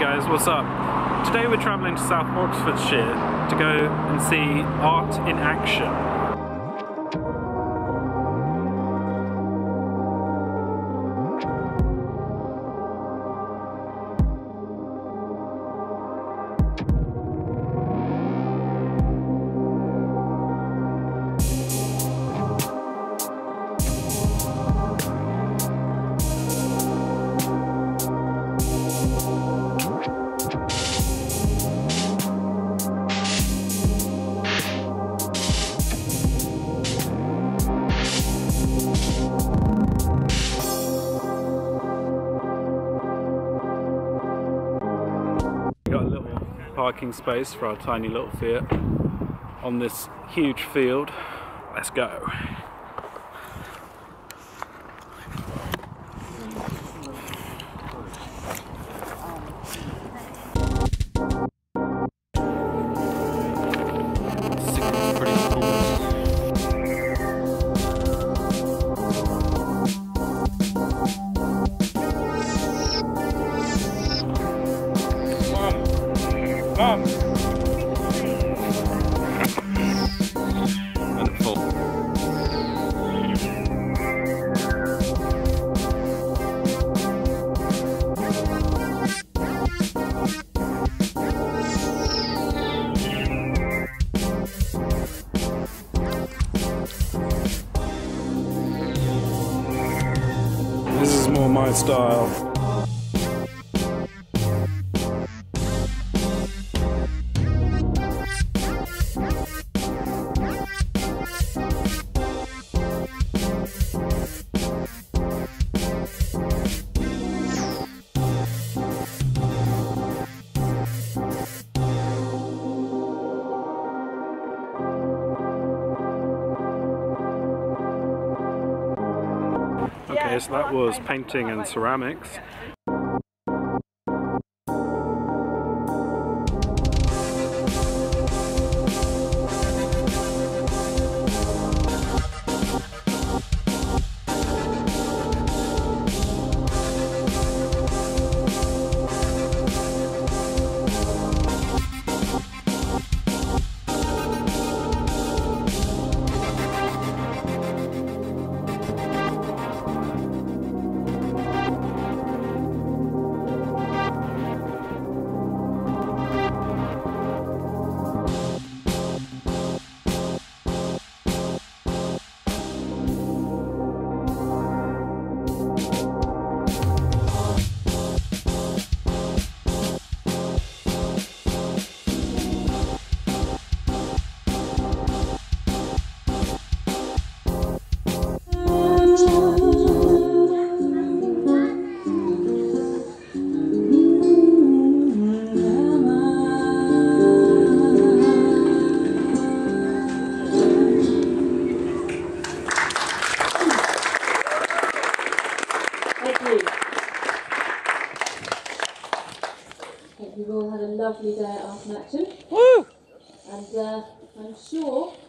guys, what's up? Today we're travelling to South Oxfordshire to go and see art in action. Got a little parking space for our tiny little Fiat on this huge field. Let's go. Mom! And full. This is more my style. Okay, so that was painting and ceramics. Hope you've all had a lovely day at Art in Action. Woo! And I'm sure